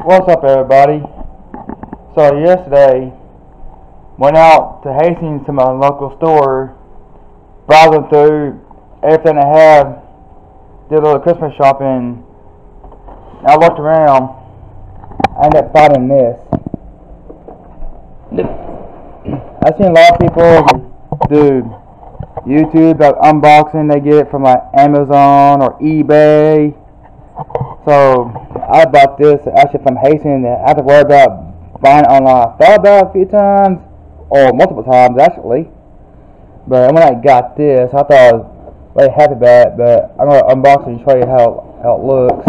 What's up, everybody? So yesterday, went out to Hastings to my local store, browsing through everything they have, did a little Christmas shopping. I looked around, I ended up finding this. I've seen a lot of people do YouTube about unboxing. They get it from like Amazon or eBay. So I bought this actually from Hastings. I have to worry about buying it online. I thought about it a few times, or multiple times actually. But when I got this, I thought I was very happy about it. But I'm gonna unbox it and show you how it looks.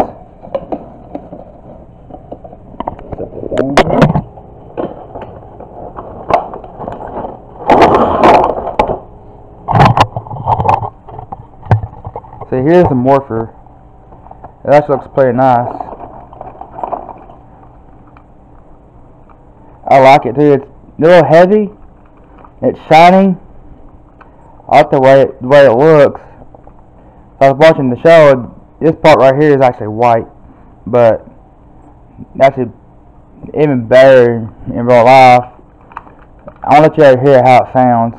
So here's the morpher. It actually looks pretty nice. I like it too. It's a little heavy. It's shiny. I like the way it looks. I was watching the show. This part right here is actually white, but actually even better in real life. I'll let you hear how it sounds.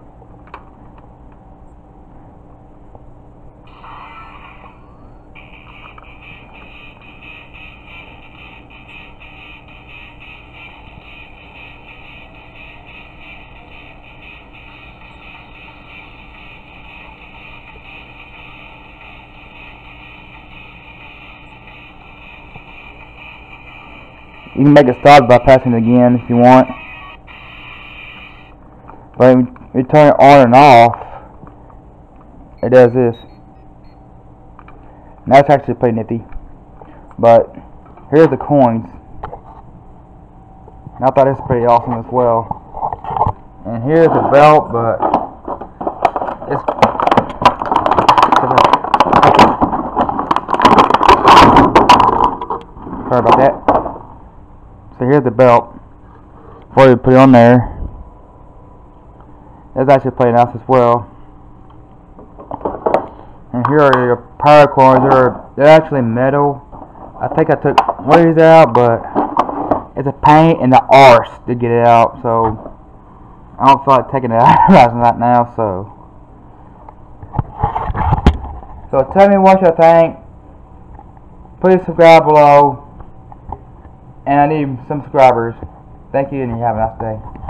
You can make it stop by pressing it again if you want. But when you turn it on and off, it does this. And that's actually pretty nifty. But here's the coins. And I thought this was pretty awesome as well. And here's the belt, but it's sorry about that. So here's the belt before you put it on there. It's actually pretty nice as well. And here are your power coins. They're actually metal. I think I took one of these out, but it's a pain in the arse to get it out. So I don't feel like taking it out right now. So tell me what you think. Please subscribe below. And I need some subscribers. Thank you, and you have a nice day.